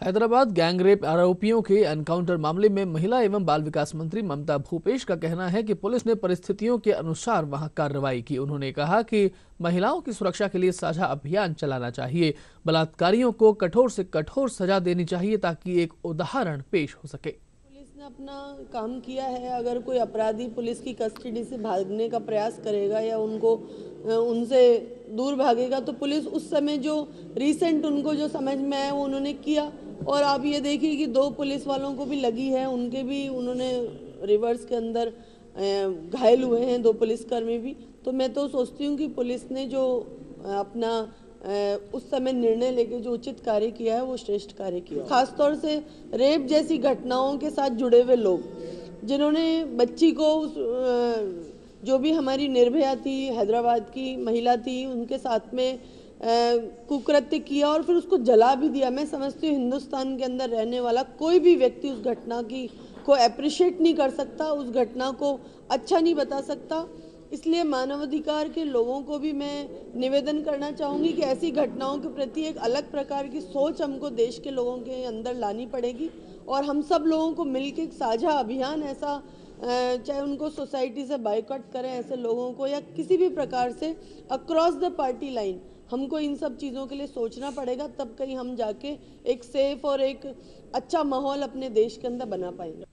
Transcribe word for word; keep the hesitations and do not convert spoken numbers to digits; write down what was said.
Hyderabad gangrape आरोपियों के encounter मामले में महिला एवं बाल विकास मंत्री ममता भूपेश का कहना है कि पुलिस ने परिस्थितियों के अनुसार वहां कार्रवाई की। उन्होंने कहा कि महिलाओं की सुरक्षा के लिए साझा अभियान चलाना चाहिए। बलात्कारियों को कठोर से कठोर सजा देनी चाहिए ताकि एक उदाहरण पेश हो सके। पुलिस ने अपना काम किया है। अगर कोई अपराधी पुलिस की कस्टडी से भागने का प्रयास करेगा या उनको उनसे दूर भागेगा तो पुलिस उस समय जो रिसेंट उनको जो समझ में आया वो उन्होंने किया। और आप ये देखिए कि दो पुलिस वालों को भी लगी है, उनके भी उन्होंने रिवर्स के अंदर घायल हुए हैं, दो पुलिसकर्मी भी। तो मैं तो सोचती हूँ कि पुलिस ने जो अपना उस समय निर्णय लेके जो उचित कार्य किया है वो श्रेष्ठ कार्य किया। खासतौर से रेप जैसी घटनाओं के साथ जुड़े हुए लोग, जिन्होंने बच्ची को जो भी हमारी निर्भया थी, हैदराबाद की महिला थी, उनके साथ में कुकृत्य किया और फिर उसको जला भी दिया। मैं समझती हूँ हिंदुस्तान के अंदर रहने वाला कोई भी व्यक्ति उस घटना की को अप्रिशिएट नहीं कर सकता, उस घटना को अच्छा नहीं बता सकता। इसलिए मानवाधिकार के लोगों को भी मैं निवेदन करना चाहूँगी कि ऐसी घटनाओं के प्रति एक अलग प्रकार की सोच हमको देश के लोगों के अंदर लानी पड़ेगी और हम सब लोगों को मिलकर एक साझा अभियान ऐसा, चाहे उनको सोसाइटी से बायकॉट करें ऐसे लोगों को या किसी भी प्रकार से अक्रॉस द पार्टी लाइन, हमको इन सब चीज़ों के लिए सोचना पड़ेगा। तब कहीं हम जाके एक सेफ और एक अच्छा माहौल अपने देश के अंदर बना पाएंगे।